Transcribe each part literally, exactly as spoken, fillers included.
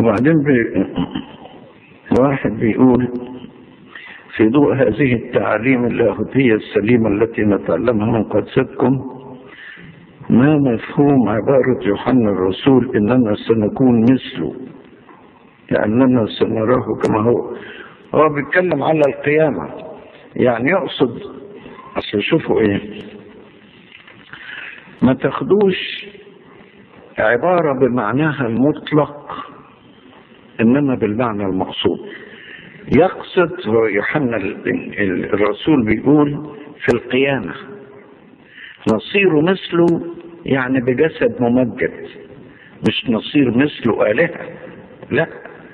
وبعدين بي... واحد بيقول في ضوء هذه التعاليم اللاهوتية السليمة التي نتعلمها من قدستكم، ما مفهوم عبارة يوحنا الرسول إننا سنكون مثله لأننا سنراه كما هو؟ هو بيتكلم على القيامة، يعني يقصد، أصل شوفوا إيه، ما تاخدوش عبارة بمعناها المطلق إنما بالمعنى المقصود. يقصد يوحنا الرسول بيقول في القيامة نصير مثله، يعني بجسد ممجد، مش نصير مثله آلهة، لا.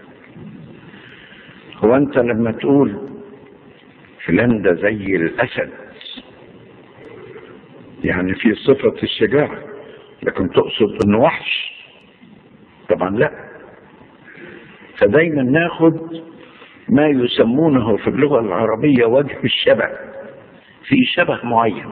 هو أنت لما تقول فلان ده زي الأسد يعني في صفة الشجاعة، لكن تقصد انه وحش؟ طبعا لا. فدايما ناخد ما يسمونه في اللغة العربية وجه الشبه، في شبه معين.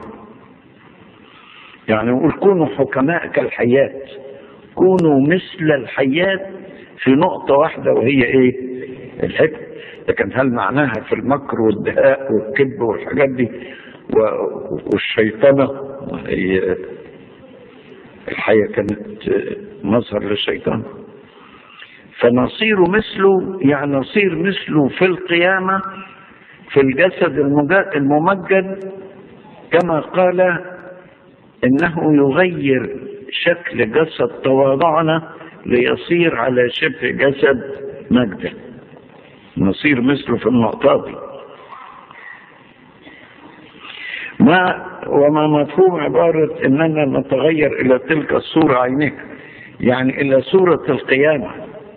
يعني نقول كونوا حكماء كالحيات، كونوا مثل الحيات في نقطة واحدة وهي ايه؟ الحكم. لكن هل معناها في المكر والدهاء والكذب والحاجات دي والشيطنة؟ هي الحياة كانت مظهر للشيطان. فنصير مثله يعني نصير مثله في القيامة في الجسد الممجد، كما قال إنه يغير شكل جسد تواضعنا ليصير على شبه جسد مجده. نصير مثله في النقطة دي. ما وما مفهوم عبارة إننا نتغير إلى تلك الصورة عينيك، يعني إلى صورة القيامة.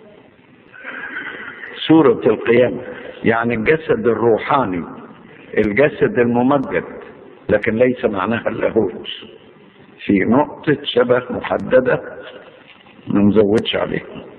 صورة القيامة يعني الجسد الروحاني، الجسد الممجد، لكن ليس معناها اللاهوت، في نقطة شبه محددة ما نزودش عليها.